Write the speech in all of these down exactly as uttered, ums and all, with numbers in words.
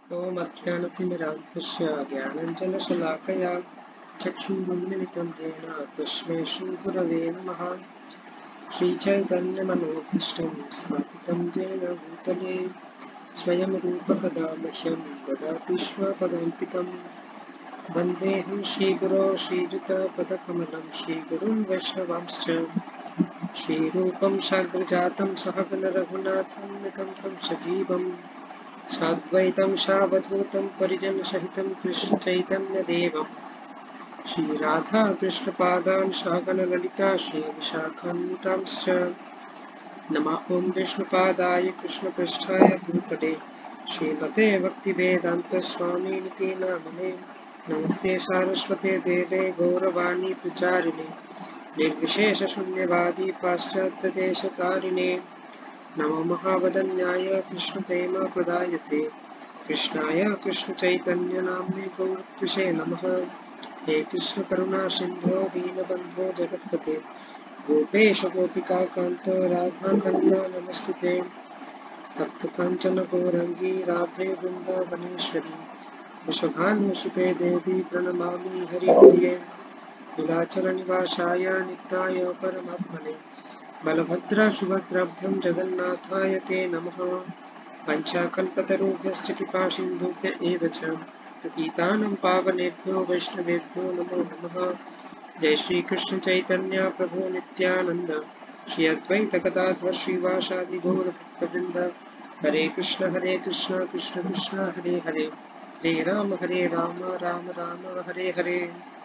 ॐ अज्ञानतिमिरान्धस्य ज्ञानाञ्जनशलाकया चक्षुरुन्मिलितं येन तस्मै श्रीगुरवे नमः। श्रीचैतन्यमनोभीष्टं स्थापितं येन भूतले स्वयं रूपकदा मह्यं ददाति स्वपदान्तिकं। वन्देऽहं श्रीगुरो श्रीयुतपदकमलं श्रीगुरुं वैष्णवांश्च श्रीरूपं साग्रजातं सहगण रघुनाथान्वितं तं सजीवम् साद्वैतं सावधूतं परिजनसहितं कृष्णचैतन्यदेवं श्रीराधा कृष्णपादान् सहगण ललिता श्रीविशाखान्वितांश्च नमः ॐ विष्णुपादाय कृष्णपृष्ठाय भूतले श्रीमते भक्तिवेदान्तस्वामिनिति नामिने नमस्ते सारस्वते देवे गौरवाणी प्रचारिणे निर्विशेषशून्यवादी पाश्चात्यदेशतारिणे नमो महावदन्याय कृष्णप्रेमप्रदायते कृष्णाय कृष्णचैतन्यनाम्ने गौरत्विषे नमः। हे कृष्ण करुणा सिन्धो दीनबन्धो जगत्पते गोपेश गोपिकान्त राधाकान्त नमस्तुते। तप्त काञ्चन गौरङ्गी राधे वृन्दावनेश्वरी वृषभानुसुते देवी प्रणमामि हरिप्रिये नीलाचलनिवासाय नित्याय परमात्मने बलभद्र सुभद्राभ्यां जगन्नाथाय ते नमः। पञ्चाकल्पतरुभ्यश्च कृपासिन्धुभ्य एव च पतितानां पावनेभ्यो वैष्णवेभ्यो नमो नमः। जय श्री कृष्ण चैतन्य प्रभु नित्यानंद श्री अद्वैत गदाधर श्रीवासादि गौर भक्तवृंद। हरे कृष्ण हरे कृष्ण कृष्ण कृष्ण हरे हरे हरे राम हरे राम राम राम हरे हरे।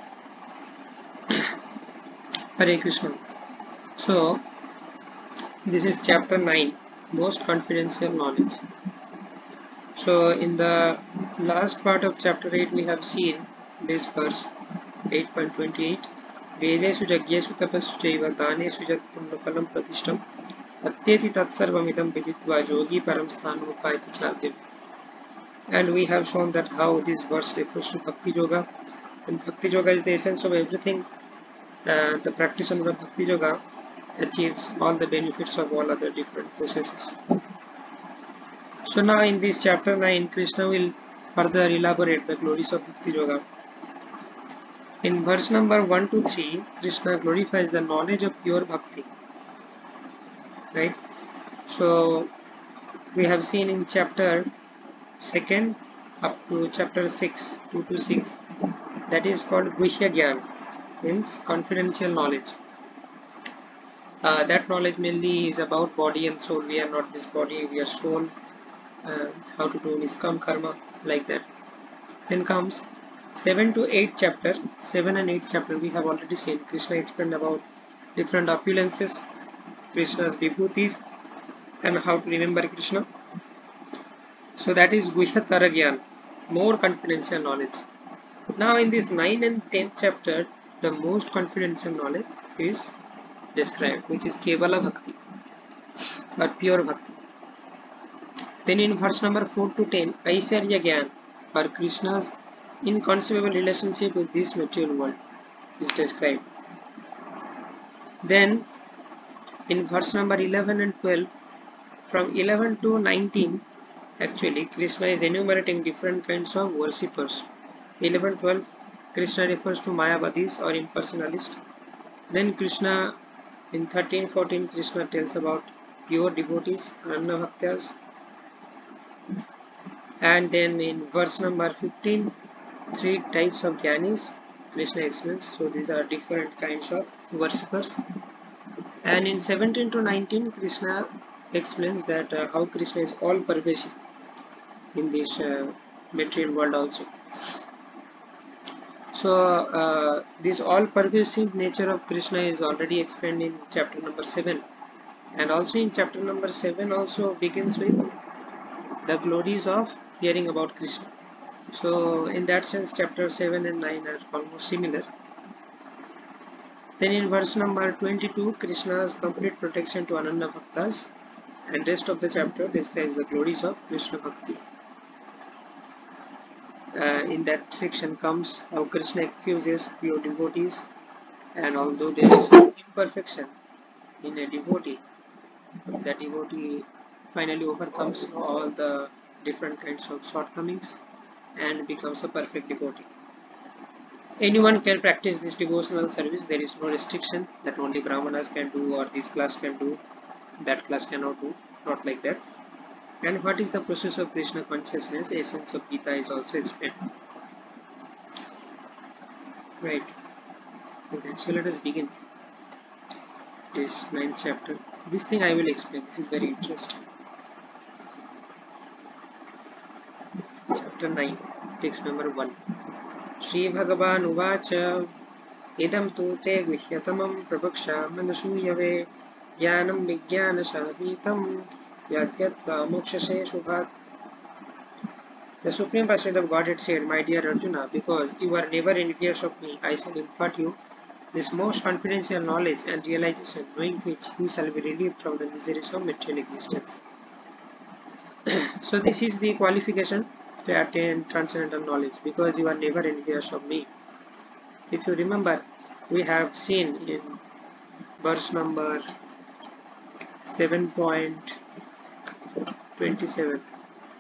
हरे Krishna. So this is chapter nine, most confidential knowledge. So in the last part of chapter eight we have seen this verse eight point twenty-eight, Vedesu Jagyesu Tapassu Chaiva Danesu Jat Punnaphalam Pratishtam Atyeti Tatsarvamidam Viditva Yogi Param Sthanupayati Chadya. And we have shown that how this verse refers to Bhakti Yoga, and Bhakti Yoga is the essence of everything. Uh, the practitioner of Bhakti Yoga achieves all the benefits of all other different processes. So now in this chapter nine, Krishna will further elaborate the glories of Bhakti Yoga. In verse number one to three, Krishna glorifies the knowledge of pure Bhakti. Right? So we have seen in chapter second up to chapter six, two to six, that is called Guhya Gyan, means confidential knowledge. Uh, that knowledge mainly is about body and soul. We are not this body, we are soul. Uh, how to do Niskam Karma, like that. Then comes seven to eight chapter. seven and eight chapter we have already seen. Krishna explained about different opulences, Krishna's vibhutis, and how to remember Krishna. So that is Guhyatara Gyan, more confidential knowledge. Now in this nine and tenth chapter, the most confidential knowledge is described, which is Kevala Bhakti or pure Bhakti. Then in verse number four to ten, Aisarya Gyan or Krishna's inconceivable relationship with this material world is described. Then in verse number eleven and twelve, from eleven to nineteen, actually Krishna is enumerating different kinds of worshippers. eleven twelve, Krishna refers to Mayavadis or impersonalists. Then Krishna in thirteen fourteen, Krishna tells about pure devotees, Ananda Bhaktas. And then in verse number fifteen, three types of Jnanis Krishna explains. So these are different kinds of worshippers. And in seventeen to nineteen, Krishna explains that uh, how Krishna is all pervasive in this uh, material world also. So uh, this all pervasive nature of Krishna is already explained in chapter number seven, and also in chapter number seven also begins with the glories of hearing about Krishna. So in that sense chapter seven and nine are almost similar. Then in verse number twenty-two, Krishna's complete protection to Ananda Bhaktas, and rest of the chapter describes the glories of Krishna Bhakti. Uh, in that section comes how Krishna accuses pure devotees, and although there is imperfection in a devotee, that devotee finally overcomes all the different kinds of shortcomings and becomes a perfect devotee. Anyone can practice this devotional service. There is no restriction that only Brahmanas can do or this class can do, that class cannot do. Not like that. And what is the process of Krishna consciousness? Essence of Gita is also explained. Right. Okay, so let us begin this ninth chapter. This thing I will explain. This is very interesting. Chapter nine, text number one. Shri Bhagavan Uvacha Idam tu te guhyatamam prabhakshamanasuyave Jnanam vijnana-shahitam yadhyatva mokshase shubhat. The Supreme Personality of Godhead said, My dear Arjuna, because you are never envious of me, I shall impart you this most confidential knowledge and realization, knowing which you shall be relieved from the miseries of material existence. So this is the qualification to attain transcendental knowledge, because you are never envious of me. If you remember, we have seen in verse number seven point twenty-seven.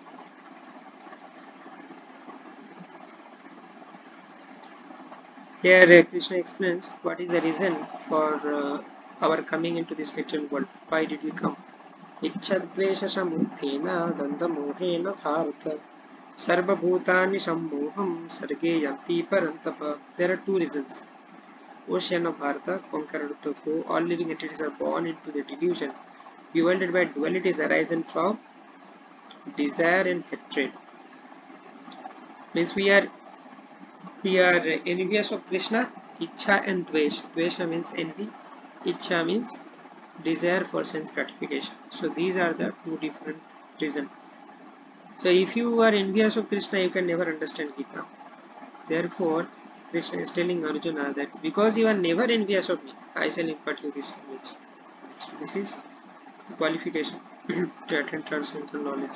Here uh, Krishna explains what is the reason for uh, our coming into this material world. Why did we come? Ichchadvesha samuddhena dandamohena bharata sarvabhutani sammoham sarge yanti parantapa. There are two reasons. Ocean of Bharata, conqueror of the foe, all living entities are born into the delusion, bewildered by dualities arising from desire and hatred. Means we are we are envious of Krishna, Ichha and Dvesh. Dvesha means envy, Ichha means desire for sense gratification. So these are the two different reasons. So if you are envious of Krishna, you can never understand Gita. Therefore, Krishna is telling Arjuna that because you are never envious of me, I shall impart you this knowledge. So this is the qualification to attain transcendental knowledge.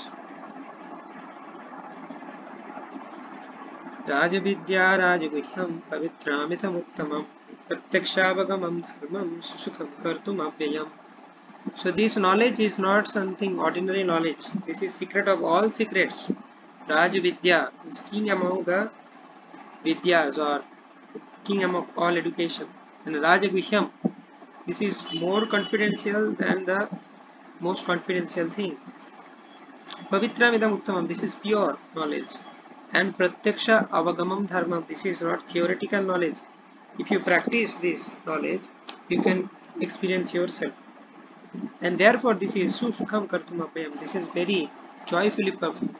Rajavidya Rajaguhyam Pavitramitham Uttamam Pratyakshavagam Dharmam Susukham Kartum Abhyayam. So this knowledge is not something ordinary knowledge. This is secret of all secrets. Rajavidya is king among the Vidyas or king among all education. And Rajaguhyam, this is more confidential than the most confidential thing. Pavitramidam Uttamam, this is pure knowledge. And Pratyaksha Avagamam Dharmam, this is not theoretical knowledge. If you practice this knowledge, you can experience yourself. And therefore this is Susukham Kartum Abhyayam, this is very joyfully performed.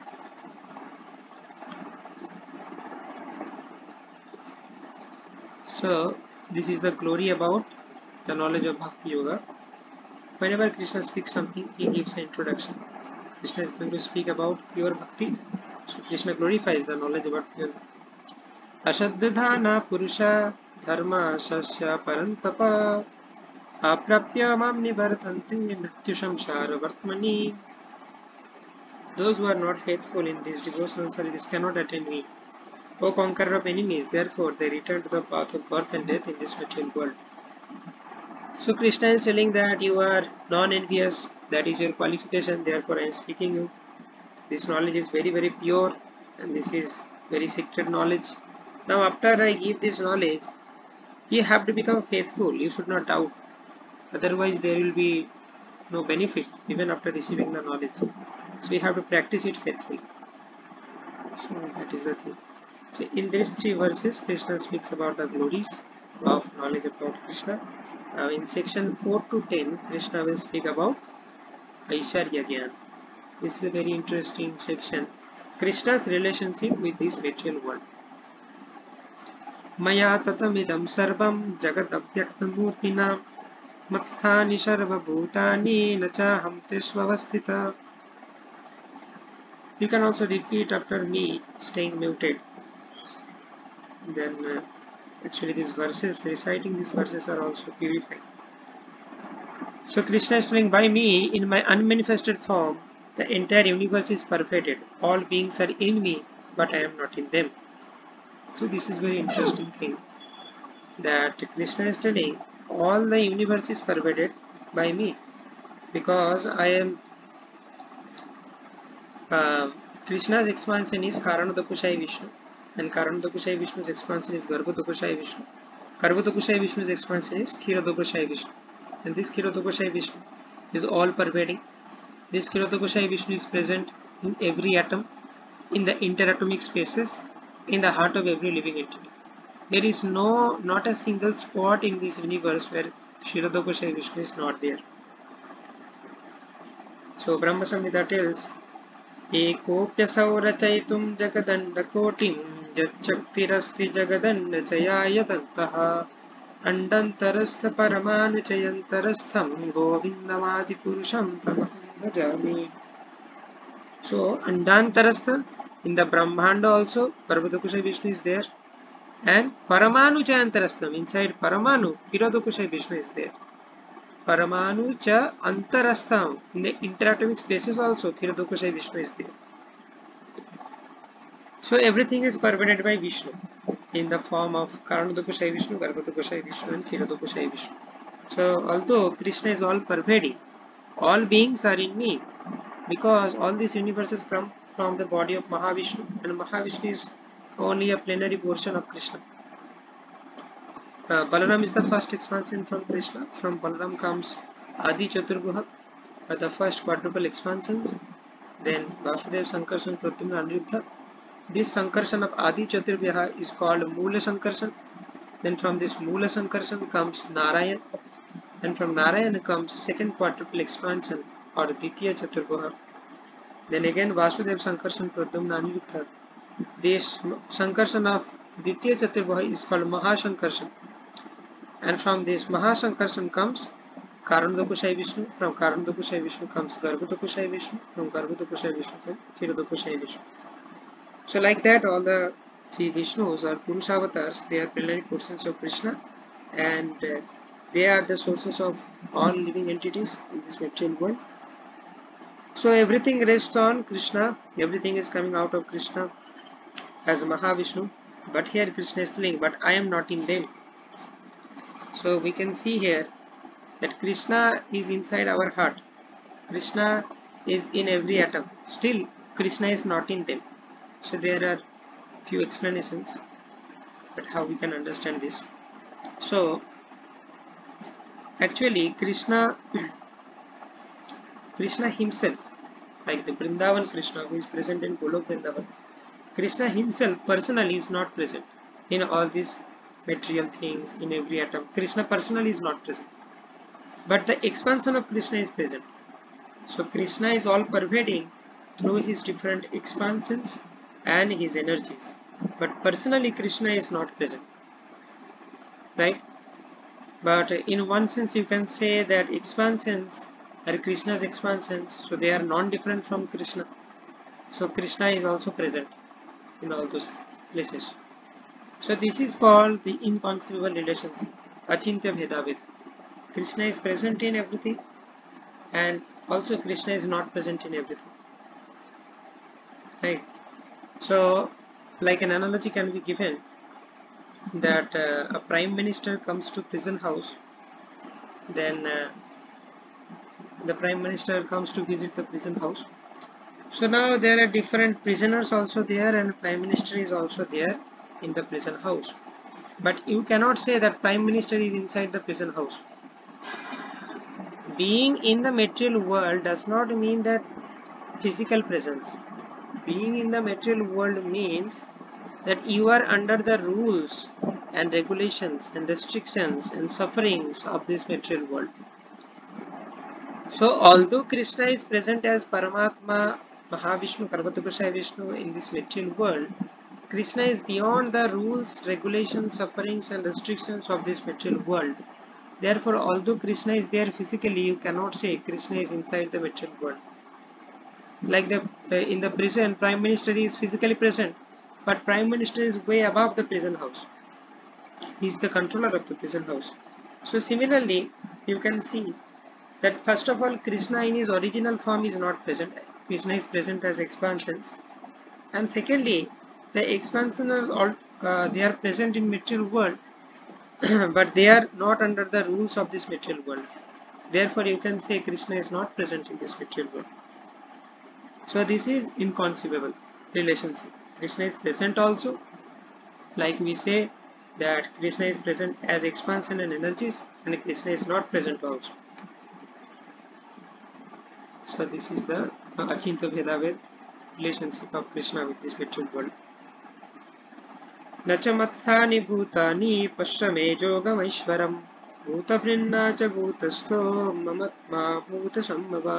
So this is the glory about the knowledge of Bhakti Yoga. Whenever Krishna speaks something, he gives an introduction. Krishna is going to speak about pure Bhakti. So Krishna glorifies the knowledge about pure Bhakti. Ashaddhana Purusha Dharma Sasya Parantapa Aprapya Mam Nivartante Mrityusham Shara Vartmani. Those who are not faithful in this devotional service cannot attain me. O conqueror of enemies, therefore they return to the path of birth and death in this material world. So Krishna is telling that you are non-envious, that is your qualification, therefore I am speaking you. This knowledge is very very pure and this is very secret knowledge. Now after I give this knowledge, you have to become faithful, you should not doubt. Otherwise there will be no benefit even after receiving the knowledge. So you have to practice it faithfully. So that is the thing. So in these three verses, Krishna speaks about the glories of knowledge about Krishna. Now in section four to ten, Krishna will speak about Aishwarya Gyan. This is a very interesting section. Krishna's relationship with this material world. Maya tatamidam sarvam jagat abhyaktam murtina matsthani sarva bhutani nachaham tesvavastita. You can also repeat after me, staying muted. Then uh, actually these verses, reciting these verses are also purified. So Krishna is saying, by me, in my unmanifested form, the entire universe is perfected. All beings are in me, but I am not in them. So this is very interesting thing, that Krishna is telling all the universe is pervaded by me, because I am uh, Krishna's expansion is Karanadakushai Vishnu, and Karanadakushai Vishnu's expansion is Garbhodakushai Vishnu. Garbhodakushai Vishnu's expansion is Kshirodakushai Vishnu, and this Kshirodakushai Vishnu is all pervading. This Kshirodakushai Vishnu is present in every atom, in the interatomic spaces, in the heart of every living entity. There is no, not a single spot in this universe where Kshirodakushai Vishnu is not there. So Brahma Samhita tells, Ekopyasau rachaitum jagadandakotim jachaktirasti jagadandachayayadantaha andantarastha paramanuchayantarastham govindamadi purusham tamaham bhajami. So andantarastha, in the Brahmanda also Garbhodakushai Vishnu is there, and paramanuchayantarastham, inside Paramanu Kshirodakushai Vishnu is there. Paramanu cha antarastham, in the interatomic spaces also Kshirodakushai Vishnu is there. So everything is pervaded by Vishnu in the form of Karanadakushai Vishnu, Garbhodakushai Vishnu and Kshirodakushai Vishnu. So although Krishna is all pervading, all beings are in me, because all these universes come from the body of Mahavishnu, and Mahavishnu is only a plenary portion of Krishna. Uh, Balaram is the first expansion from Krishna. From Balaram comes Adi Chaturbuha, uh, the first quadruple expansions. Then Vasudeva, Sankarshan, Pradyumna, Aniruddha. This Sankarshan of Adi Chaturbuha is called Moola Sankarshan. Then from this Moola Sankarshan comes Narayan. And from Narayan comes second quadruple expansion or Ditya Chaturbuha. Then again Vasudeva, Sankarshan, Pradyumna, Aniruddha. This Sankarshan of Ditya Chaturbuha is called Mahasankarshan. And from this Mahasankarshan comes Karanadakushai Vishnu. From Karanadakushai Vishnu comes Garbhodakushai Vishnu. From Garbhodakushai Vishnu comes Kshirodakushai Vishnu. So like that, all the three Vishnus are Purusha avatars. They are plenary portions of Krishna, and uh, they are the sources of all living entities in this material world. So everything rests on Krishna. Everything is coming out of Krishna as Mahavishnu. But here Krishna is telling, but I am not in them. So we can see here that Krishna is inside our heart. Krishna is in every atom. Still, Krishna is not in them. So there are few explanations, but how we can understand this. So actually Krishna, Krishna himself, like the Vrindavan Krishna who is present in Golok Vrindavan, Krishna himself personally is not present in all these material things, in every atom. Krishna personally is not present, but the expansion of Krishna is present. So Krishna is all pervading through his different expansions and his energies, but personally Krishna is not present, right? But in one sense you can say that expansions are Krishna's expansions, so they are non-different from Krishna. So Krishna is also present in all those places. So this is called the inconceivable relationship, Achintya Bhedavid. Krishna is present in everything, and also Krishna is not present in everything, right? So like an analogy can be given that uh, a prime minister comes to prison house, then uh, the prime minister comes to visit the prison house. So now there are different prisoners also there, and prime minister is also there in the prison house, but you cannot say that prime minister is inside the prison house. Being in the material world does not mean that physical presence. Being in the material world means that you are under the rules and regulations and restrictions and sufferings of this material world. So although Krishna is present as Paramatma, Mahavishnu, Garbhodakushai Vishnu in this material world, Krishna is beyond the rules, regulations, sufferings and restrictions of this material world. Therefore, although Krishna is there physically, you cannot say Krishna is inside the material world. Like the uh, in the prison, Prime Minister is physically present, but Prime Minister is way above the prison house. He is the controller of the prison house. So similarly, you can see that first of all, Krishna in his original form is not present. Krishna is present as expansions, and secondly, the expansions all uh, they are present in material world, but they are not under the rules of this material world. Therefore, you can say Krishna is not present in this material world. So this is inconceivable relationship. Krishna is present also, like we say that Krishna is present as expansion and energies, and Krishna is not present also. So this is the uh, Achinta Bhedaved relationship of Krishna with this material world. न च मत्स्थानि भूतानि पश्य मे जोगमैश्वरम् भूतभृन्ना च भूतस्थो ममत्मा भूतसम्भवा.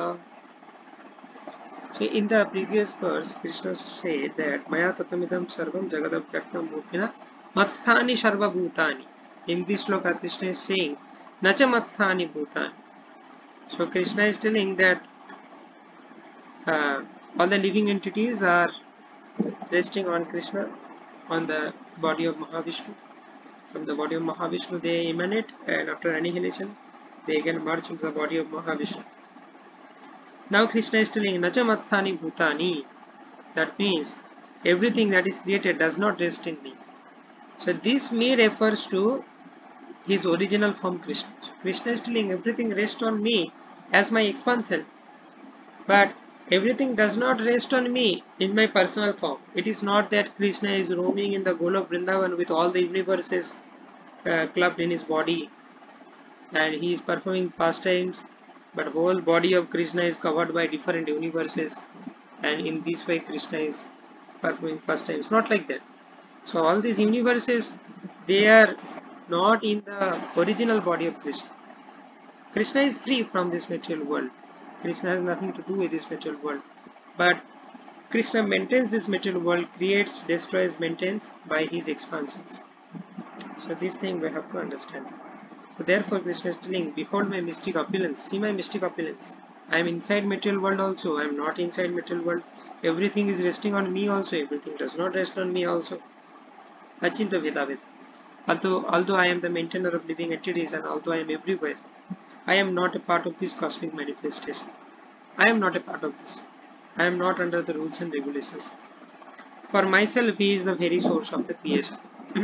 So in the previous verse, Krishna said that Maya tatamidam sarvam jagadabhyaktam murtina matsthani sarva bhutani. In this sloka, Krishna is saying Nacha matsthani bhutani. So Krishna is telling that uh, all the living entities are resting on Krishna, on the body of Mahavishnu. From the body of Mahavishnu they emanate, and after annihilation they again merge into the body of Mahavishnu. Now Krishna is telling Nacha matsthani bhutani. That means everything that is created does not rest in me. So this me refers to his original form Krishna. So Krishna is telling everything rests on me as my expansion, but everything does not rest on me in my personal form. It is not that Krishna is roaming in the Golok Vrindavan with all the universes uh, clubbed in his body and he is performing pastimes, but whole body of Krishna is covered by different universes, and in this way Krishna is performing pastimes. Not like that. So all these universes, they are not in the original body of Krishna. Krishna is free from this material world. Krishna has nothing to do with this material world. But Krishna maintains this material world, creates, destroys, maintains by his expansions. So this thing we have to understand. So therefore Krishna is telling, behold my mystic opulence, see my mystic opulence. I am inside material world also, I am not inside material world. Everything is resting on me also, everything does not rest on me also. Achinta Bhedaved. Although, although I am the maintainer of living entities and although I am everywhere, I am not a part of this cosmic manifestation. I am not a part of this. I am not under the rules and regulations. For myself, he is the very source of the creation.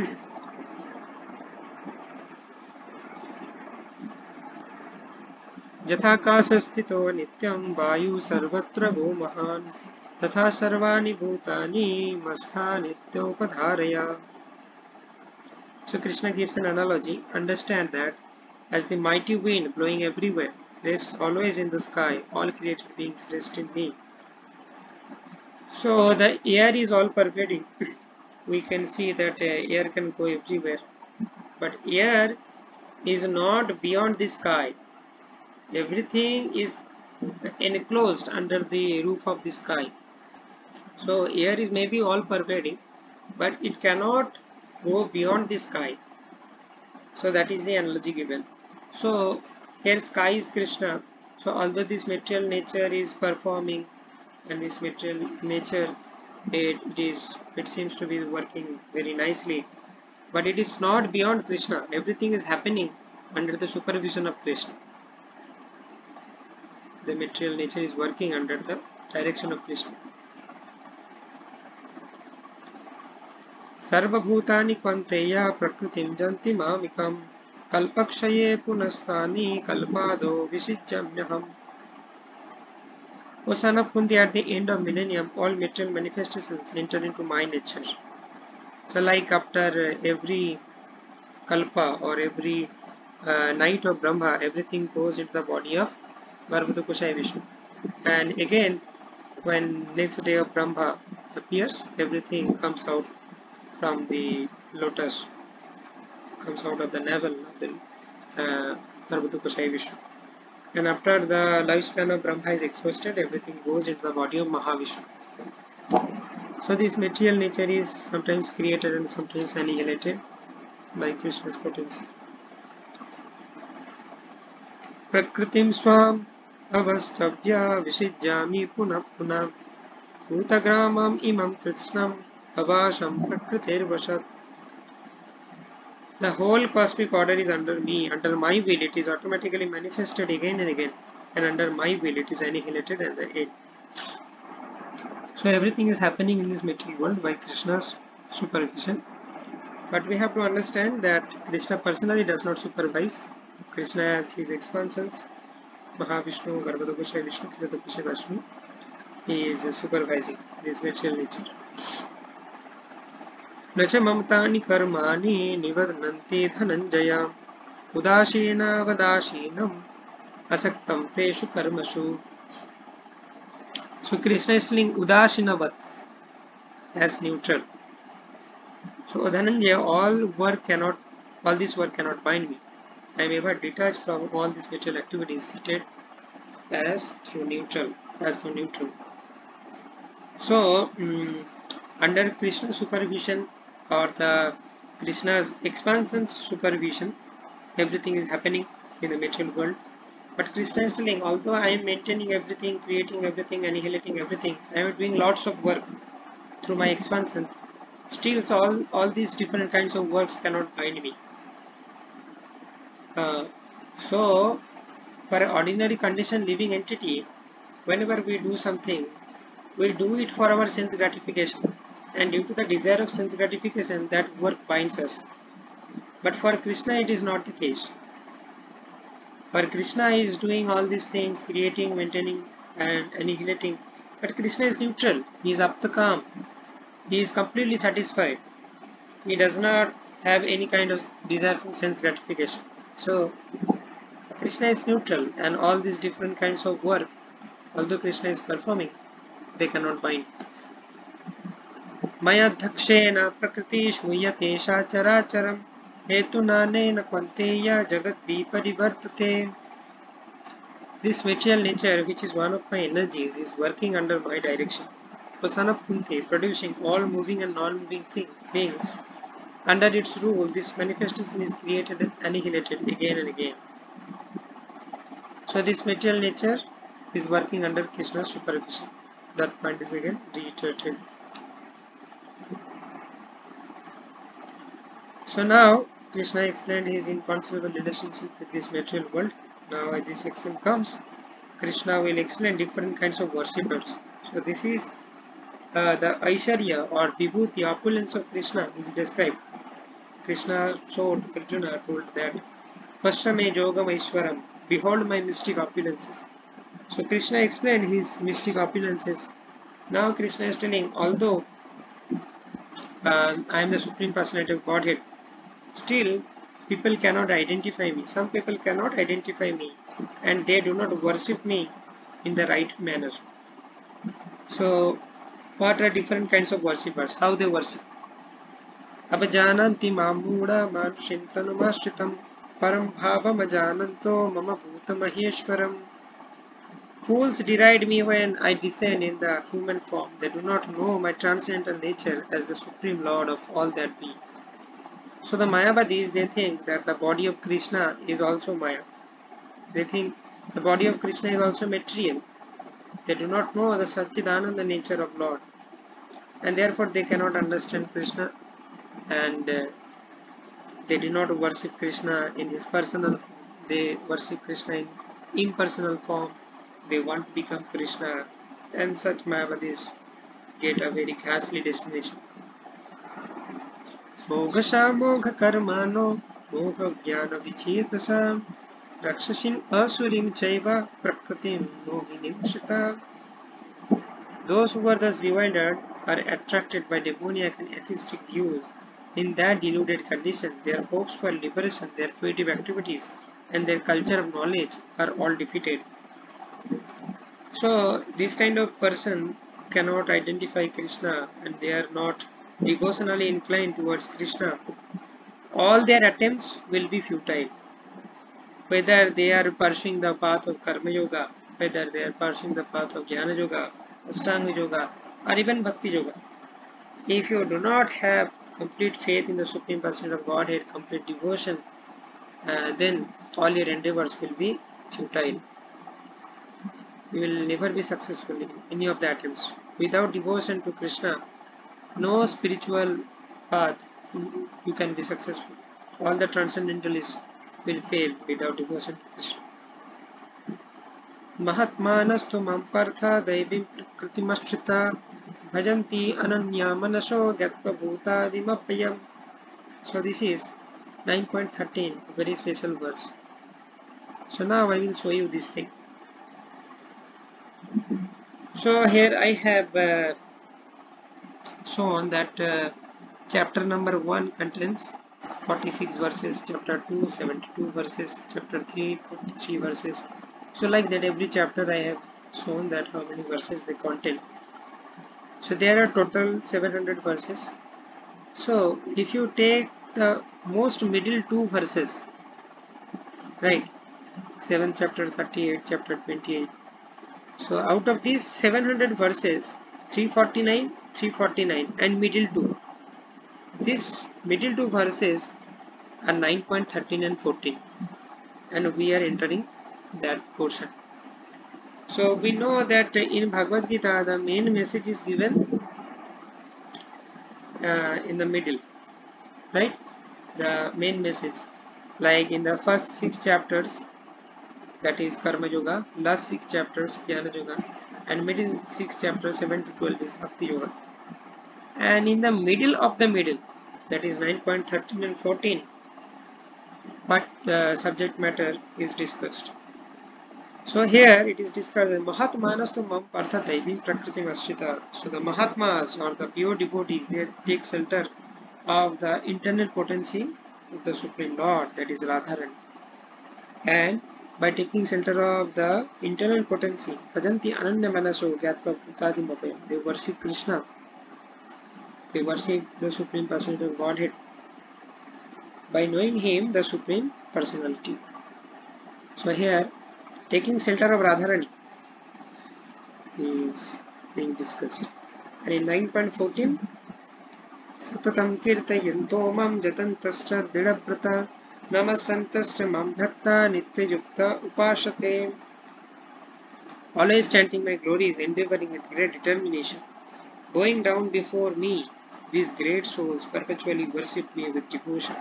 यथाकाशस्थितो नित्यं वायु सर्वत्र भो महान् तथा सर्वाणि भूतानि मस्थानित्योपधारया. So Krishna gives an analogy. Understand that as the mighty wind blowing everywhere rests always in the sky, all created beings rest in me. So the air is all pervading. We can see that uh, air can go everywhere, but air is not beyond the sky. Everything is enclosed under the roof of the sky. So air is maybe all pervading, but it cannot go beyond the sky. So that is the analogy given. So here sky is Krishna. So although this material nature is performing, and this material nature it, it is it seems to be working very nicely, but it is not beyond Krishna. Everything is happening under the supervision of Krishna. The material nature is working under the direction of Krishna. सर्वभूतानि क्वन्तेया प्रकृतिं जन्ति मामिकं कल्पक्षये पुनस्तानि कल्पादो विसिज्यम्यहम्. O son of Kunti, at the end of millennium, all material manifestations enter into my nature. So like after every kalpa or every uh, night of Brahma, everything goes into the body of Garbhodakushaya Vishnu. And again, when next day of Brahma appears, everything comes out from the lotus, comes out of the navel of the uh, Garbhodakushaya Vishnu. And after the lifespan of Brahma is exhausted, everything goes into the body of Mahavishnu. So this material nature is sometimes created and sometimes annihilated by Krishna's potency. Prakritim swam avastavya visijyami punah punah bhutagramam imam krishnam avasham prakritir vashat. The whole cosmic order is under me. Under my will it is automatically manifested again and again, and under my will it is annihilated at the end. So everything is happening in this material world by Krishna's supervision. But we have to understand that Krishna personally does not supervise. Krishna has his expansions, Mahavishnu, Garbhodakushaya Vishnu, Kshirodakushaya Vishnu. he is supervising this material nature. न च ममतानि कर्माणि निवर्तन्ते धनञ्जय उदासीनावदासीनम् असक्तं तेषु कर्मसु. So Krishna is telling Udasinavat as neutral. So Dhananjaya, all work cannot, all this work cannot bind me. I am ever detached from all these material activities, seated as through neutral, as through neutral. So um, under Krishna's supervision or the Krishna's expansion supervision, everything is happening in the material world. But Krishna is telling, although I am maintaining everything, creating everything, annihilating everything, I am doing lots of work through my expansion. Still, so all, all these different kinds of works cannot bind me. Uh, so, for an ordinary conditioned living entity, whenever we do something, we do it for our sense gratification. And due to the desire of sense gratification, that work binds us. But for Krishna, it is not the case. For Krishna is doing all these things, creating, maintaining, and annihilating. But Krishna is neutral. He is up to calm. He is completely satisfied. He does not have any kind of desire for sense gratification. So, Krishna is neutral, and all these different kinds of work, although Krishna is performing, they cannot bind. Maya dhakshena prakriti shuyate characharam hetunanena kvanteya jagat viparivartate. This material nature, which is one of my energies, is working under my direction. So son of Kunti, producing all moving and non-moving things. Under its rule, this manifestation is created and annihilated again and again. So this material nature is working under Krishna's supervision. That point is again reiterated. So now Krishna explained his inconceivable relationship with this material world. Now as this section comes, Krishna will explain different kinds of worshippers. So this is uh, the Aishwarya or Vibhuti, opulence of Krishna is described. Krishna showed Arjuna, told that Pashyame Jogam Aishwaram, behold my mystic opulences. So Krishna explained his mystic opulences. Now Krishna is telling, although um, I am the Supreme Personality of Godhead, still people cannot identify me. Some people cannot identify me and they do not worship me in the right manner. So what are different kinds of worshippers? How they worship? Abhajananti mamura manushintanumashritam param bhavam ajananto mama bhuta maheshwaram. Fools deride me when I descend in the human form. They do not know my transcendental nature as the Supreme Lord of all that be. So the Mayavadis, they think that the body of Krishna is also Maya. They think the body of Krishna is also material. They do not know the Satchidananda nature of Lord. And therefore they cannot understand Krishna, and uh, they do not worship Krishna in his personal form. They worship Krishna in impersonal form. They want to become Krishna, and such Mayavadis get a very ghastly destination. Mogasha Mogha Karmano Mogha Jnana Vichetasam Rakshasin Asurim Chaiva Prakritim Mohinim Shita. Those who are thus bewildered are attracted by demoniac and atheistic views. In that deluded condition, their hopes for liberation, their creative activities, and their culture of knowledge are all defeated. So, this kind of person cannot identify Krishna and they are not devotionally inclined towards Krishna. All their attempts will be futile. Whether they are pursuing the path of Karma Yoga, whether they are pursuing the path of Jnana Yoga, Ashtanga Yoga, or even Bhakti Yoga. If you do not have complete faith in the Supreme Personality of Godhead, complete devotion, uh, then all your endeavors will be futile. You will never be successful in any of the attempts. Without devotion to Krishna, no spiritual path you can be successful. All the transcendentalists will fail without devotion to Krishna. Mahatmanastu mampartha daivim kritimashrita bhajanti ananya manaso gatva bhutadimapayam. So this is nine point thirteen, a very special verse. So now I will show you this thing. So here I have uh, shown that uh, chapter number one contains forty-six verses, chapter two seventy-two verses, chapter three forty-three verses. So like that, every chapter I have shown that how many verses they contain. So there are total seven hundred verses. So if you take the most middle two verses, right, seven chapter thirty-eight, chapter twenty-eight. So out of these seven hundred verses, three forty-nine, three forty-nine and middle two. These middle two verses are nine point one three and fourteen, and we are entering that portion. So we know that in Bhagavad Gita the main message is given uh, in the middle, right? The main message, like in the first six chapters, that is Karma Yoga, last six chapters Jnana Yoga, and middle six chapters seven to twelve is Bhakti Yoga. And in the middle of the middle, that is nine point one three and fourteen, what the subject matter is discussed. So here it is discussed Mahatmanastu Mam Parthatai being Prakriti Mashrita. So the Mahatmas or the pure devotees, they take shelter of the internal potency of the Supreme Lord, that is Radharani. And by taking shelter of the internal potency, Bhajanti Ananya Manaso Gyatva Bhutadi Mapayam, they worship Krishna, they worship the Supreme Personality of Godhead by knowing Him, the Supreme Personality. So here, taking shelter of Radharani is being discussed. And in nine point fourteen, Satatam Kirtayanto Mam Jatantascha Didabrata Namasantascha Mam Bhakta Nityayukta Upashate. Always chanting my glories, endeavoring with great determination. Going down before me, these great souls perpetually worship me with devotion.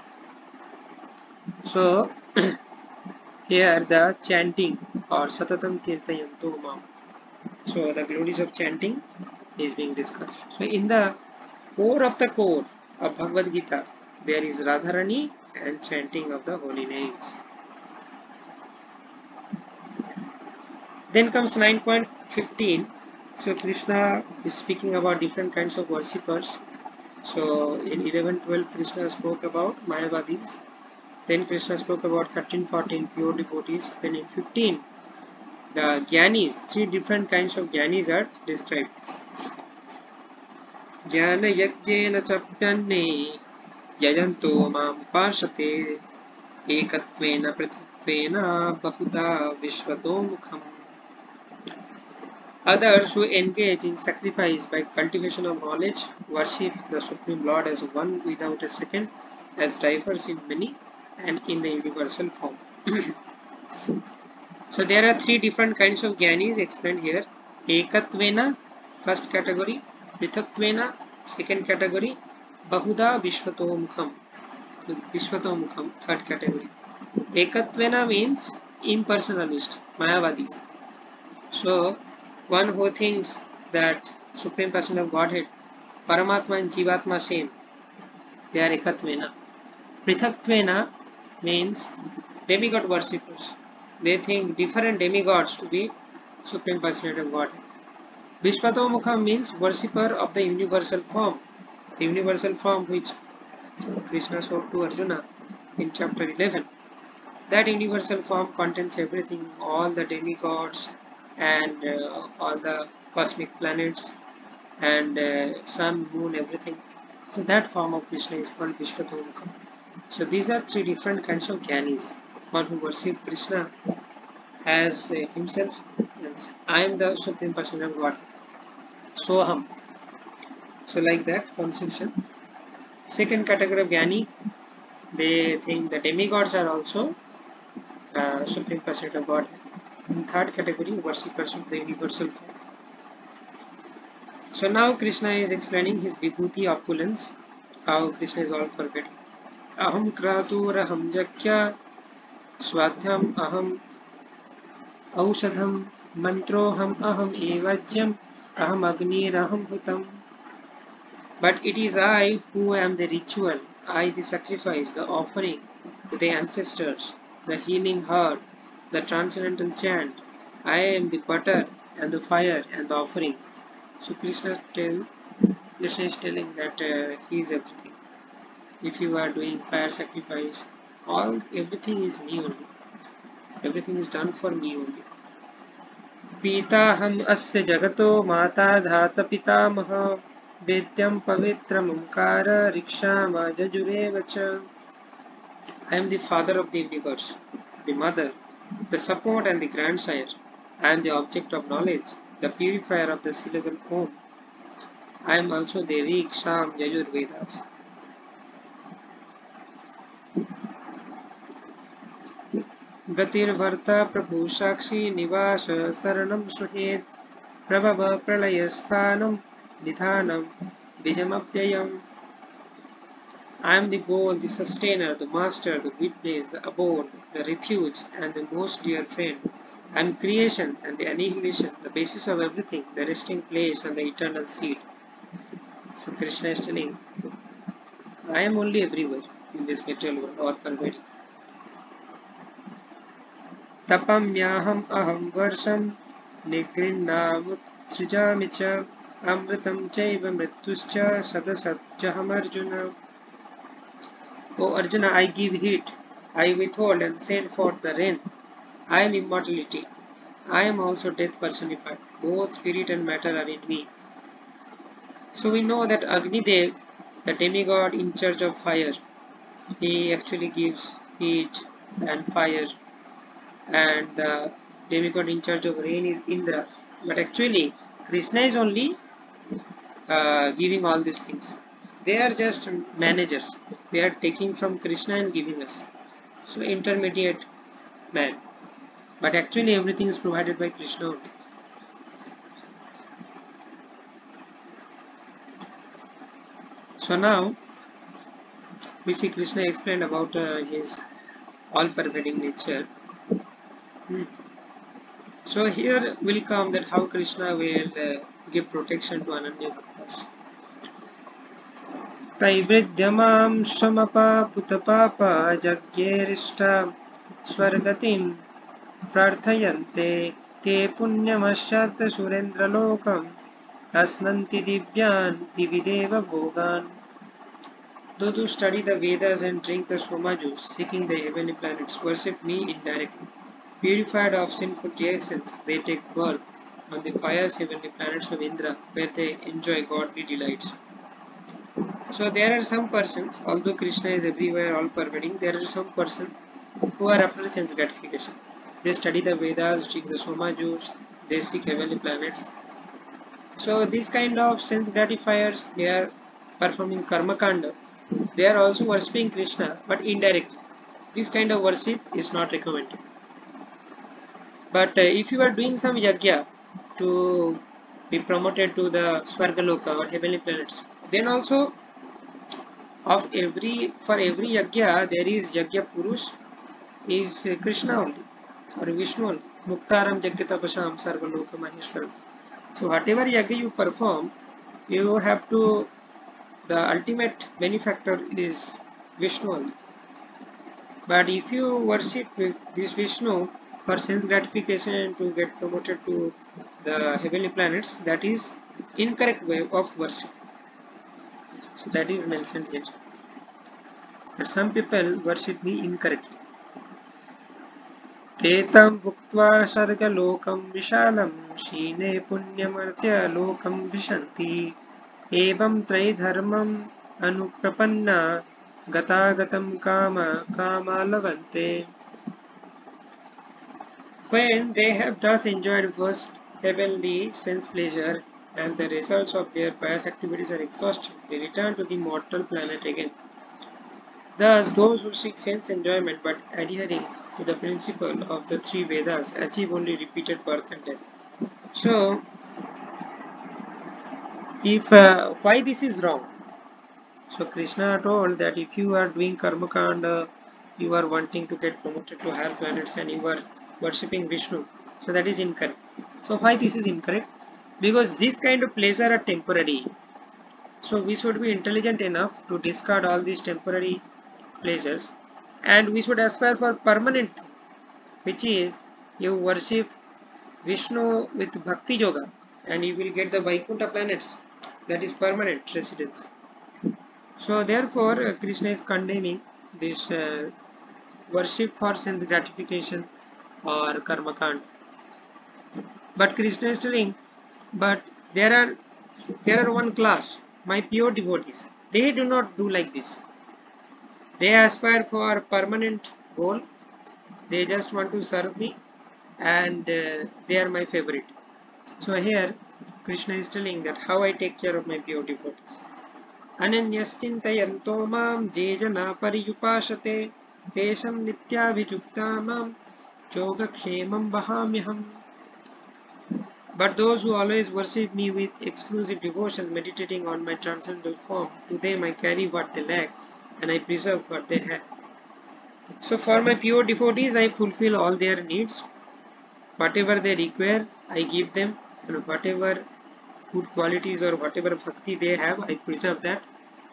So, here the chanting or Satatam Kirtayanto Mam. So the glories of chanting is being discussed. So in the core of the core of Bhagavad Gita, there is Radharani and chanting of the holy names. Then comes nine point fifteen. So Krishna is speaking about different kinds of worshippers. So in eleven twelve Krishna spoke about Mayavadis. Then Krishna spoke about thirteen fourteen pure devotees. Then in fifteen the Jnanis, three different kinds of Jnanis are described. Jnana Yajnena Chapyanne Yajanto Mam Pashate Ekatvena Prithaktvena Bahuda Vishvato Mukham. Others who engage in sacrifice by cultivation of knowledge worship the Supreme Lord as one without a second, as diverse in many and in the universal form. So there are three different kinds of Jnanis explained here. Ekatvena, first category. Prithaktvena, second category. Bahuda Vishvatomkham, Vishvatomkham, third category. Ekatvena means impersonalist, Mayavadis. So one who thinks that Supreme Person of Godhead, Paramatma and Jivatma same, they are Ekatvena. Prithaktvena means demigod worshippers. They think different demigods to be Supreme Personality of Godhead. Vishvatomukha means worshipper of the universal form. The universal form which Krishna showed to Arjuna in chapter eleven. That universal form contains everything, all the demigods and uh, all the cosmic planets and uh, sun, moon, everything. So that form of Krishna is called Vishvatomukha. So these are three different kinds of Jnanis. One who worship Krishna as uh, himself, means I am the Supreme Person of God. Soham. So like that conception. Second category of Jnani, they think the demigods are also uh, Supreme Person of God. In third category, worshippers of the universal form. So now Krishna is explaining his vibhuti opulence, how Krishna is all forgetting. Aham kraturaham jakya swadhyam aham aushadham mantroham aham evajyam aham agniraham bhutam. But it is I who am the ritual, I the sacrifice, the offering to the ancestors, the healing herb, the transcendental chant. I am the butter and the fire and the offering. So Krishna tell Krishna is telling that uh, he is everything. If you are doing fire sacrifice, all everything is me only. Everything is done for me only. पीताहम् अस्य जगतो माता धाता पितामह वेद्यं पवित्रम् ओंकार ऋक्षाम जजुरेव च. I am the father of the universe, the mother, the support and the grandsire. I am the object of knowledge, the purifier of the syllable Om. I am also the Rig, Sham, Yajur Vedas. गतिर्भर्ता प्रभु साक्षी निवास शरणं सुहेत प्रभव प्रलयस्थानं निधानं बीजमव्ययम्. I am the goal, the sustainer, the master, the witness, the abode, the refuge, and the most dear friend. I am creation and the annihilation, the basis of everything, the resting place and the eternal seed. So Krishna is telling, I am only everywhere in this material world, or pervading. Tapamyaham aham varsham nigrinnamutsujami cha amritam chaiva mrityuscha sadasatjaham Arjuna. O Arjuna, I give heat, I withhold and send forth the rain. I am immortality. I am also death personified. Both spirit and matter are in me. So we know that Agni Dev, the demigod in charge of fire, he actually gives heat and fire, and the demigod in charge of rain is Indra. But actually Krishna is only uh, giving all these things. They are just managers. They are taking from Krishna and giving us. So intermediate man. But actually everything is provided by Krishna. So now we see Krishna explained about uh, his all-pervading nature. Hmm. So here will come that how Krishna will uh, give protection to Ananya Bhaktas. Taivridyamam Shamapa Putapapa Jagyerishta Swargatim Prarthayante Te Punyamashat Surendra Lokam Asnanti Divyan Divideva Bhogan. Those who study the Vedas and drink the Soma juice, seeking the heavenly planets, worship me indirectly. Purified of sinful reactions, they take birth on the pious heavenly planets of Indra, where they enjoy godly delights. So there are some persons, although Krishna is everywhere, all pervading, there are some persons who are after sense gratification. They study the Vedas, drink the Soma juice, they seek heavenly planets. So these kind of sense gratifiers, they are performing karma kanda. They are also worshipping Krishna, but indirectly. This kind of worship is not recommended. But uh, if you are doing some yajna to be promoted to the Swargaloka or heavenly planets, then also of every for every yajna there is yajna purush is uh, Krishna only or Vishnu only. Muktaram Jagyatapasham Sarvaloka Maheshwaram. So whatever yajna you perform, you have to, the ultimate benefactor is Vishnu only. But if you worship this Vishnu for sense gratification and to get promoted to the heavenly planets, that is incorrect way of worship. So that is mentioned here. But some people worship me incorrectly. Tetam vuktva sargalokam vishalam shine punyamartya lokam vishanti evam traidharmam anuprapanna gatagatam kama kama lavante. When they have thus enjoyed first heavenly sense pleasure and the results of their pious activities are exhausted, they return to the mortal planet again. Thus, those who seek sense enjoyment but adhering to the principle of the three Vedas achieve only repeated birth and death. So, if uh, why this is wrong? So Krishna told that if you are doing karma kanda, you are wanting to get promoted to higher planets and you are worshipping Vishnu, so that is incorrect. So why this is incorrect? Because this kind of pleasure are temporary. So we should be intelligent enough to discard all these temporary pleasures and we should aspire for permanent, which is you worship Vishnu with Bhakti Yoga, and you will get the Vaikuntha planets, that is permanent residence. So therefore, uh, Krishna is condemning this uh, worship for sense gratification or karma kand. But Krishna is telling, but there are there are one class, my pure devotees. They do not do like this. They aspire for permanent goal. They just want to serve me, and uh, they are my favorite. So here Krishna is telling that how I take care of my pure devotees. Ananyascintayanto mam je jana pariyupashate tesham nityabhijukta mam yogakshemam vahamyaham. But those who always worship me with exclusive devotion, meditating on my transcendental form, to them I carry what they lack and I preserve what they have. So for my pure devotees, I fulfill all their needs. Whatever they require, I give them, and whatever good qualities or whatever bhakti they have, I preserve that.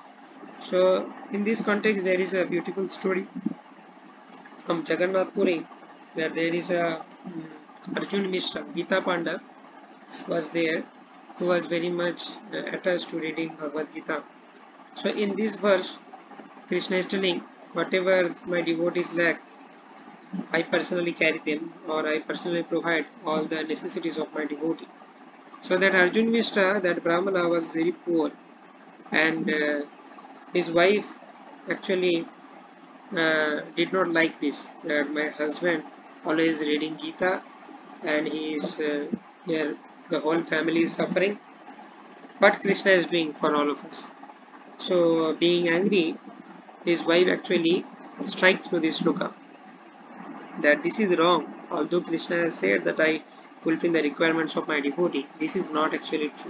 So in this context, there is a beautiful story from Jagannath Puri, where there is a um, Arjun Mishra, Gita Panda was there, who was very much uh, attached to reading Bhagavad Gita. So in this verse, Krishna is telling, whatever my devotees lack, I personally carry them, or I personally provide all the necessities of my devotee. So that Arjun Mishra, that Brahmana, was very poor, and uh, his wife actually uh, did not like this, that my husband always reading Gita, and he is uh, here, the whole family is suffering, but Krishna is doing for all of us. So being angry, his wife actually strike through this sloka, that this is wrong. Although Krishna has said that I fulfill the requirements of my devotee, this is not actually true.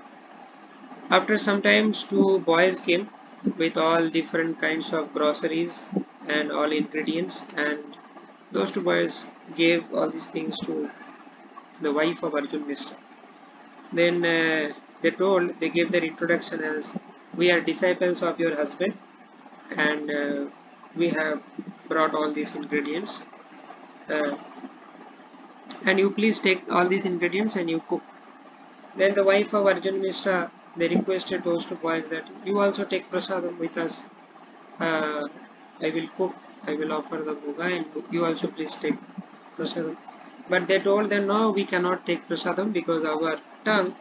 After some time, two boys came with all different kinds of groceries and all ingredients, and those two boys gave all these things to the wife of Arjun Mishra. Then uh, they told, they gave their introduction as, we are disciples of your husband, and uh, we have brought all these ingredients, uh, and you please take all these ingredients and you cook. Then the wife of Arjun Mishra, they requested those two boys that you also take prasadam with us. Uh, I will cook, I will offer the bhoga, and you also please take prasadam. But they told them, no, we cannot take prasadam because our tongue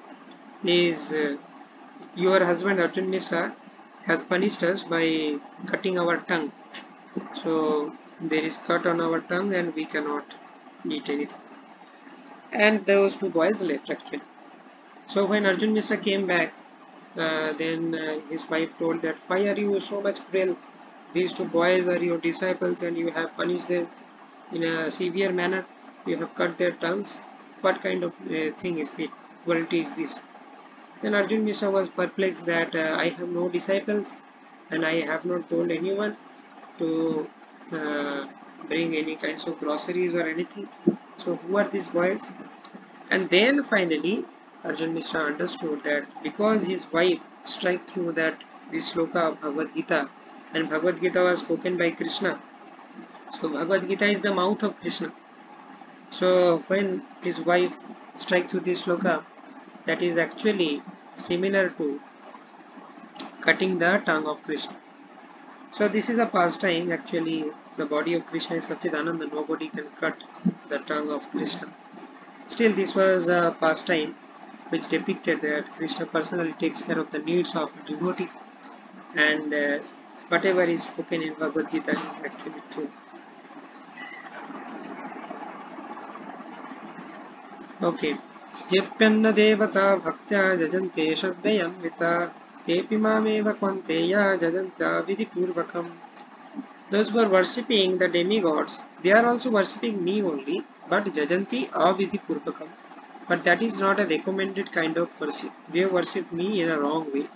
is, uh, your husband Arjun Mishra has punished us by cutting our tongue. So there is cut on our tongue and we cannot eat anything. And those two boys left actually. So when Arjun Mishra came back, uh, then uh, his wife told that, why are you so much cruel? These two boys are your disciples and you have punished them in a severe manner. You have cut their tongues. What kind of uh, thing is this? Cruelty is this? Then Arjun Mishra was perplexed that uh, I have no disciples and I have not told anyone to uh, bring any kinds of groceries or anything. So who are these boys? And then finally Arjun Mishra understood that because his wife struck through that this sloka of Bhagavad Gita, and Bhagavad Gita was spoken by Krishna. So Bhagavad Gita is the mouth of Krishna. So when his wife struck through this sloka, that is actually similar to cutting the tongue of Krishna. So this is a pastime. Actually, the body of Krishna is Satchidananda. Nobody can cut the tongue of Krishna. Still, this was a pastime which depicted that Krishna personally takes care of the needs of the devotee, and uh, whatever is spoken in Bhagavad Gita is actually true. Okay. Jepyanna devata bhaktya jajante shraddhayanvita tepi mameva kvanteya jajanta vidipurvakam. Those who are worshipping the demigods, they are also worshipping me only, but jajanti avidipurvakam. But that is not a recommended kind of worship. They worship me in a wrong way.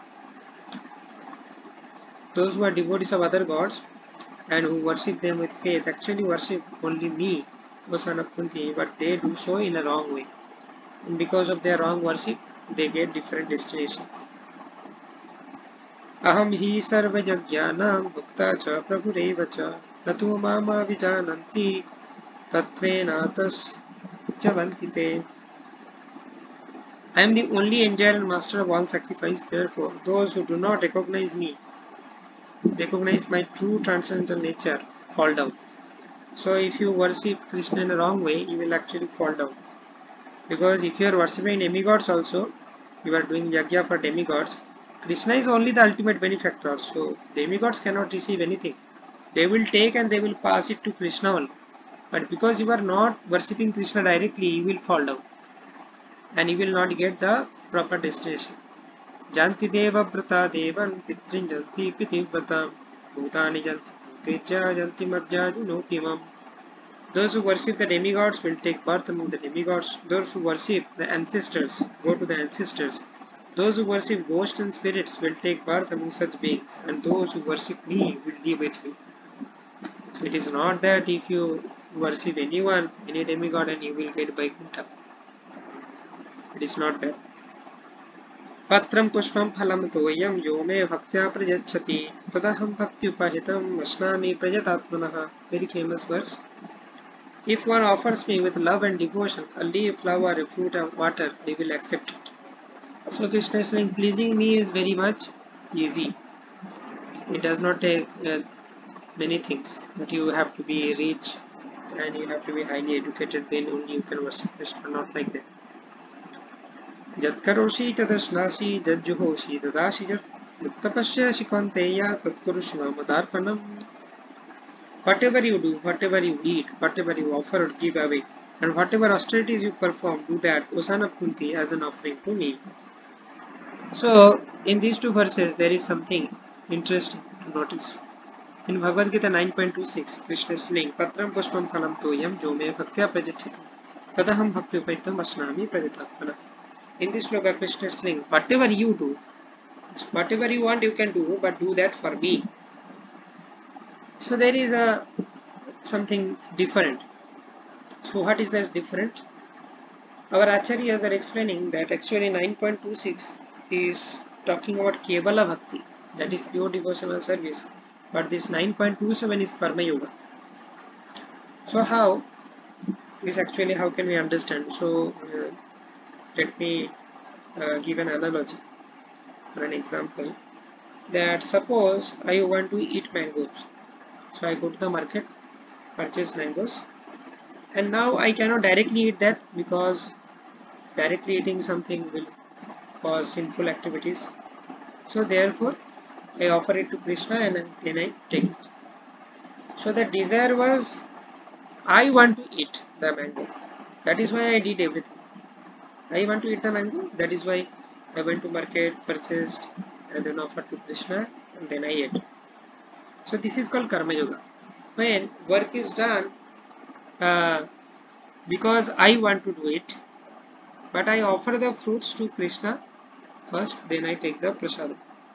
Those who are devotees of other gods and who worship them with faith actually worship only me, O son of Kunti, but they do so in a wrong way. And because of their wrong worship, they get different destinations. Aham hi sarva yajnanam bhukta cha prabhureva cha natu mama vijananti tatvenatas Uccavantite. I am the only enjoyer and master of all sacrifice. Therefore, those who do not recognize me, recognize my true transcendental nature, fall down. So if you worship Krishna in a wrong way, you will actually fall down. Because if you are worshipping demigods also, you are doing yajna for demigods. Krishna is only the ultimate benefactor. So demigods cannot receive anything. They will take and they will pass it to Krishna only. But because you are not worshipping Krishna directly, you will fall down. And you will not get the proper destination. Janti deva brata devan pitrin janti pitivrata bhutani janti bhuteja janti madhya janopimam. Those who worship the demigods will take birth among the demigods. Those who worship the ancestors go to the ancestors. Those who worship ghosts and spirits will take birth among such beings. And those who worship me will live with me. So it is not that if you worship anyone, any demigod, and you will get Vaikuntha. It is not that. Patram pushpam phalam toyam yo me bhaktya prajachati tadaham bhakti upahitam vasnami prajatatmanaha. Very famous verse. If one offers me with love and devotion a leaf, flower, a fruit, or water, I will accept it. So Krishna is saying pleasing me is very much easy. It does not take uh, many things, that you have to be rich and you have to be highly educated, then only you can worship Krishna. Not like that. Jat karoshi tadashnasi jat juhoshi dadashi jat tapasya shikanteya tat kurushma madarpanam. Whatever you do, whatever you eat, whatever you offer or give away, and whatever austerities you perform, do that Osana Kunti as an offering to me. So in these two verses there is something interesting to notice. In Bhagavad Gita nine point two six, Krishna is saying, Patram pushpam phalam toyam jo me bhaktya prajachati tadaham bhakti upaitam vasnami prajatatmana. In this sloka, Krishna is saying, whatever you do, whatever you want you can do, but do that for me. So there is a something different. So what is that different? Our acharyas are explaining that actually nine point two six is talking about Kevala Bhakti, that is pure devotional service. But this nine point two seven is Karma Yoga. So how is actually, how can we understand? So uh, let me uh, give an analogy or an example. That suppose I want to eat mangoes. So I go to the market, purchase mangoes, and now I cannot directly eat that because directly eating something will cause sinful activities. So therefore I offer it to Krishna and then I take it. So the desire was, I want to eat the mango. That is why I did everything. I want to eat the mango. That is why I went to market, purchased, and then offered to Krishna, and then I ate. So this is called Karma Yoga. When work is done uh, because I want to do it, but I offer the fruits to Krishna first, then I take the prasadam.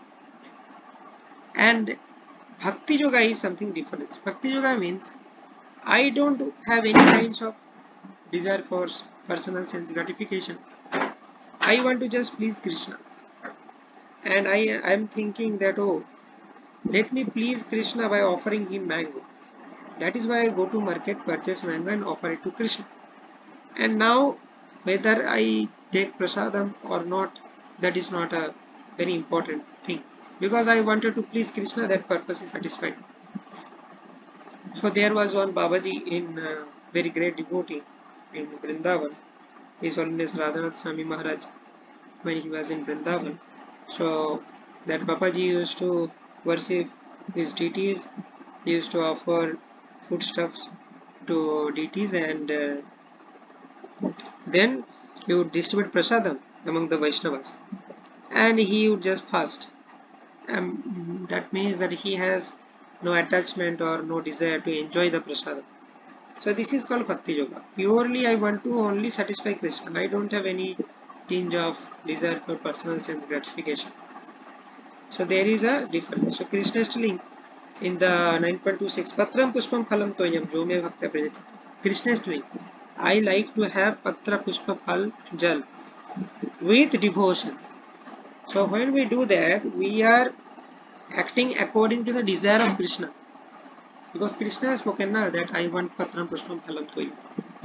And Bhakti Yoga is something different. Bhakti Yoga means I don't have any kinds of desire for personal sense gratification. I want to just please Krishna. And I am thinking that, oh, let me please Krishna by offering him mango. That is why I go to market, purchase mango and offer it to Krishna. And now whether I take prasadam or not, that is not a very important thing. Because I wanted to please Krishna, that purpose is satisfied. So there was one Babaji in uh, very great devotee in Vrindavan. His Holiness Radhanath Swami Maharaj, when he was in Vrindavan. So that Babaji used to worship his deities. He used to offer foodstuffs to deities, and uh, then he would distribute prasadam among the Vaishnavas, and he would just fast. Um, that means that he has no attachment or no desire to enjoy the prasadam. So this is called Bhakti Yoga. Purely I want to only satisfy Krishna. I don't have any tinge of desire for personal sense gratification. So there is a difference. So Krishna is telling in the nine point two six, Patram Pushpam Phalam Toyam Jo Me Bhaktya Prajachati. Krishna is telling, I like to have Patra Pushpa Phal Jal with devotion. So when we do that, we are acting according to the desire of Krishna. Because Krishna has spoken now that I want Patram Pushpam Phalam Toyam.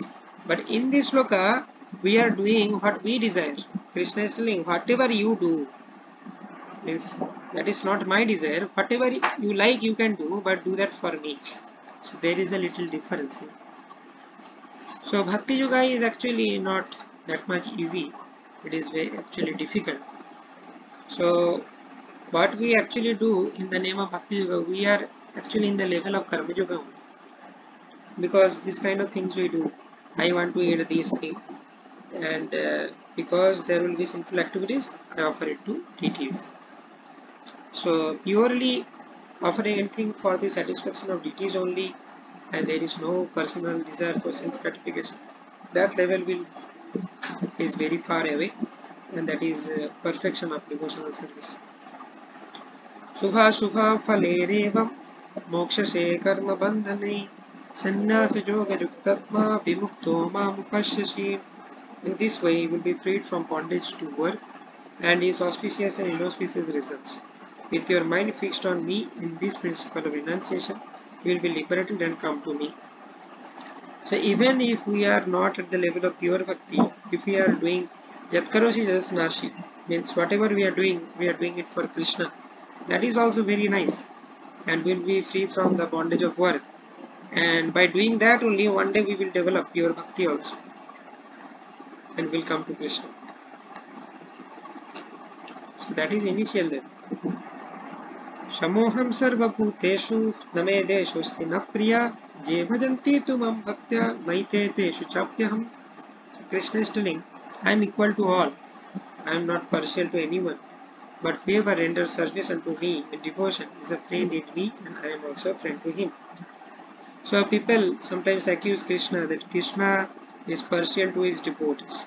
But in this sloka, we are doing what we desire. Krishna is telling, whatever you do, means that is not my desire. Whatever you like, you can do, but do that for me. So there is a little difference here. So Bhakti Yoga is actually not that much easy. It is very actually difficult. So what we actually do in the name of Bhakti Yoga, we are actually in the level of Karma Yoga, because this kind of things we do. I want to eat these things, and uh, because there will be sinful activities, I offer it to deities. So purely offering anything for the satisfaction of deities only, and there is no personal desire for sense gratification, that level will is very far away, and that is uh, perfection of devotional service. Subha Subha Falerevam Mokshase Karma Bandhane Sannyasa Yoga Yuktatma Vimukto Mamupashyasi. In this way, he will be freed from bondage to work and his auspicious and inauspicious results. With your mind fixed on me in this principle of renunciation, you will be liberated and come to me. So even if we are not at the level of pure bhakti, if we are doing Yatkarosi Jasnashi, means whatever we are doing, we are doing it for Krishna. That is also very nice, and we will be free from the bondage of work. And by doing that only, one day we will develop pure bhakti also, and will come to Krishna. So that is initial level. Shamoham sarva bhuteshu name deshosti na priya je bhajanti tumam bhaktya maite teshu chapyaham. Krishna is telling, I am equal to all. I am not partial to anyone. But whoever renders service unto me in devotion is a friend in me, and I am also a friend to him. So people sometimes accuse Krishna that Krishna is partial to his devotees.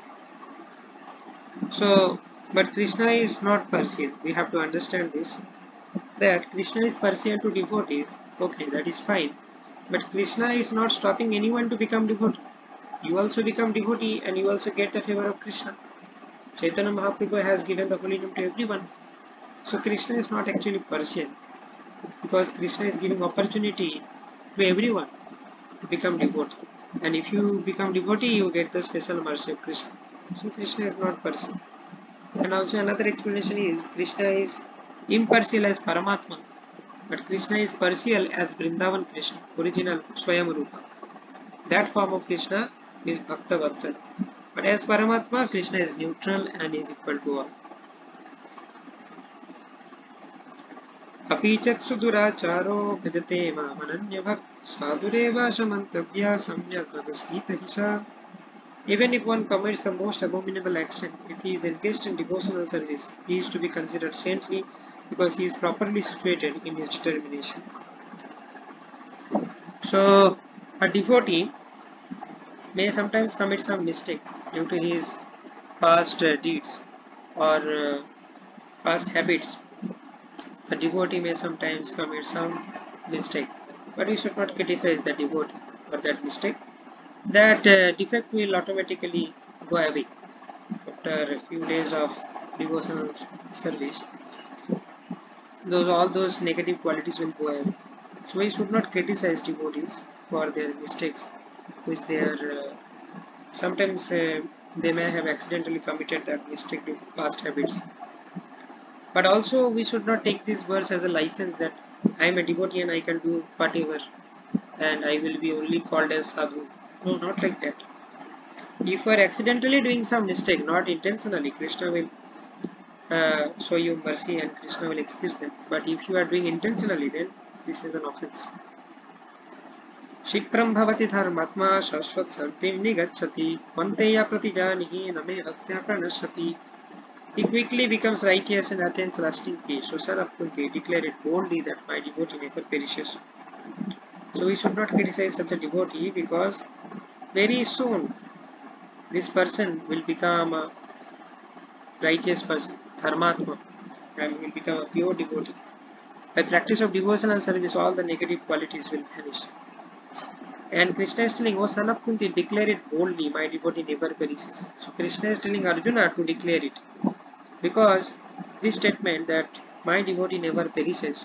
So, but Krishna is not partial. We have to understand this. That Krishna is partial to devotees. Okay, that is fine. But Krishna is not stopping anyone to become devotee. You also become devotee, and you also get the favor of Krishna. Chaitanya Mahaprabhu has given the holy name to everyone. So Krishna is not actually partial, because Krishna is giving opportunity to everyone to become devotee. And if you become devotee, you get the special mercy of Krishna. So Krishna is not partial. And also another explanation is Krishna is impartial as Paramatma, but Krishna is partial as Vrindavan Krishna, original Swayam Rupa. That form of Krishna is Bhakta Vatsal. But as Paramatma, Krishna is neutral and is equal to all. Apichat suduracharo bhajate mamananyabhak sadureva shamantavya samyak vadasita hisa. Even if one commits the most abominable action, if he is engaged in devotional service, he is to be considered saintly because he is properly situated in his determination. So, a devotee may sometimes commit some mistake due to his past uh, deeds or uh, past habits. The devotee may sometimes commit some mistake, but we should not criticize the devotee for that mistake. That uh, defect will automatically go away after a few days of devotional service. Those all those negative qualities will go away. So we should not criticize devotees for their mistakes, which they are uh, sometimes uh, they may have accidentally committed that mistake due to past habits. But also we should not take this verse as a license that I am a devotee and I can do whatever and I will be only called as sadhu. No, not like that. If you are accidentally doing some mistake, not intentionally, Krishna will uh, show you mercy and Krishna will excuse them. But if you are doing intentionally, then this is an offense. Shikram bhavati dharmatma shashvat santim nigacchati vanteya pratijanihi name bhaktya pranashati. He quickly becomes righteous and attains lasting peace. So son of Kunti declared it boldly that my devotee never perishes. So we should not criticize such a devotee, because very soon this person will become a righteous person, dharmatma, and will become a pure devotee. By practice of devotion and service, all the negative qualities will vanish. And Krishna is telling, O son of Kunti, declare it boldly, my devotee never perishes. So Krishna is telling Arjuna to declare it, because this statement that my devotee never perishes,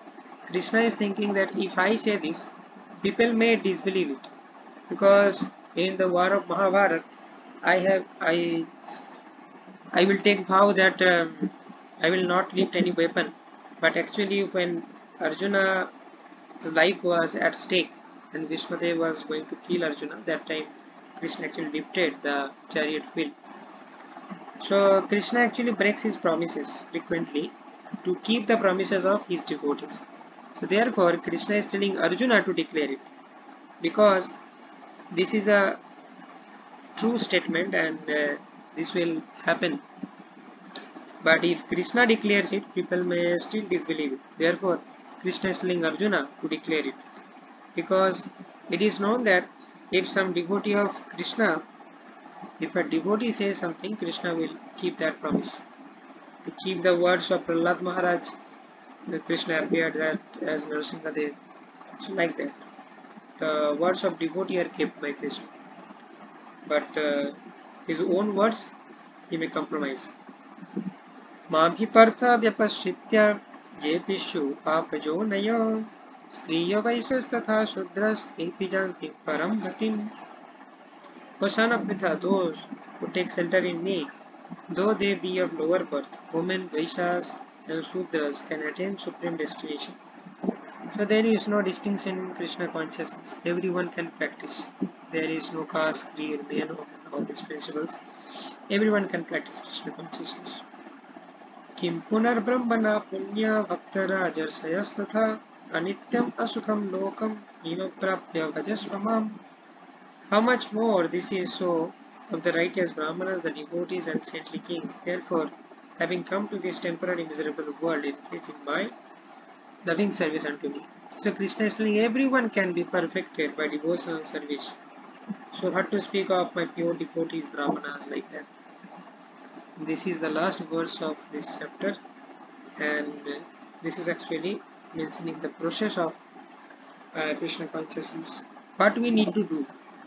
Krishna is thinking that if I say this, people may disbelieve it, because in the war of Mahabharata, I have I I will take vow that um, I will not lift any weapon. But actually, when Arjuna's life was at stake and Vishwadev was going to kill Arjuna, that time Krishna actually lifted the chariot wheel. So Krishna actually breaks his promises frequently to keep the promises of his devotees. So therefore, Krishna is telling Arjuna to declare it because this is a true statement and uh, this will happen. But if Krishna declares it, people may still disbelieve it. Therefore, Krishna is telling Arjuna to declare it because it is known that if some devotee of Krishna, if a devotee says something, Krishna will keep that promise. To keep the words of Prahlad Maharaj, Krishna appeared that as Narasimhadev. So like that, the words of devotee are kept by Krishna, but uh, his own words he may compromise. मां हि पार्थ व्यपश्चित्य जेपिषु पापजोनयो स्त्रियो वैश्यस्तथा शूद्रस्तेऽपि जानति परं गतिम्. Hosanna Pritha, those who take shelter in me, though they be of lower birth, women, Vaishyas and Shudras can attain supreme destination. So there is no distinction in Krishna consciousness. Everyone can practice. There is no caste, creed, man, woman, all these principles. Everyone can practice Krishna consciousness. किं पुनर्ब्रह्मणा पुण्य भक्तराजर्षयस्तथा अनित्यम् असुखं लोकम् इम प्राप्य भजस्व माम्. How much more this is so of the righteous Brahmanas, the devotees and saintly kings. Therefore, having come to this temporary miserable world, engage in my loving service unto me. So Krishna is telling everyone can be perfected by devotional service. So how to speak of my pure devotees, Brahmanas, like that. This is the last verse of this chapter, and this is actually mentioning the process of uh, Krishna consciousness. What we need to do.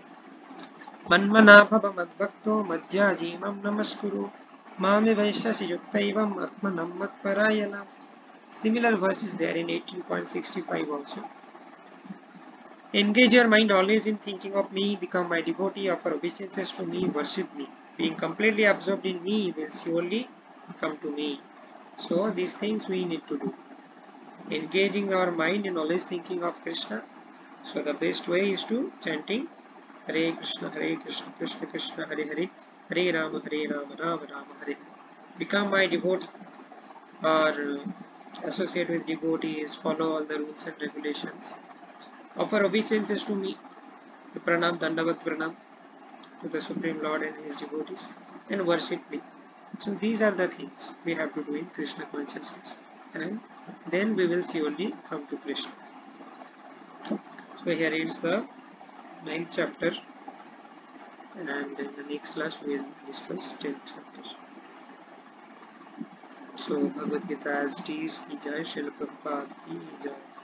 Manmana bhava madbhakto madhyajimam namaskuru mame vaishyasi yuktaivam atmanam matparayana. Similar verses there in eighteen point six five also. Engage your mind always in thinking of me, become my devotee, offer obeisances to me, worship me. Being completely absorbed in me will surely come to me. So these things we need to do. Engaging our mind in always thinking of Krishna. So the best way is to chanting Hare Krishna, Hare Krishna, Krishna Krishna, Hare Hare, Hare Rama, Hare Rama, Rama Rama, Hare Hare. Become my devotee or associate with devotees, follow all the rules and regulations. Offer obeisances to me, the pranam, dandavat pranam to the Supreme Lord and his devotees, and worship me. So these are the things we have to do in Krishna consciousness, and then we will surely come to Krishna. So here ends the ninth chapter, and in the next class we will discuss tenth chapter. So Bhagavad Gita as it is, ki jai, Srila Prabhupada ki jai.